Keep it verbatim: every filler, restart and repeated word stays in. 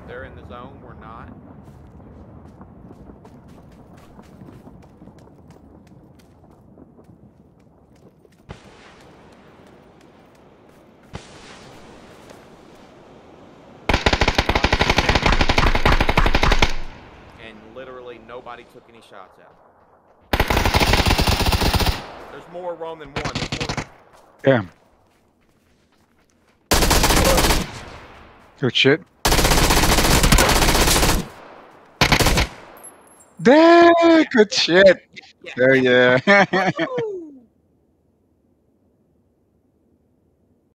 They're in the zone. We're not. And literally nobody took any shots out. There's more Rome than one. There's more. Damn. Good shit. Damn, good shit. Yeah. There, yeah.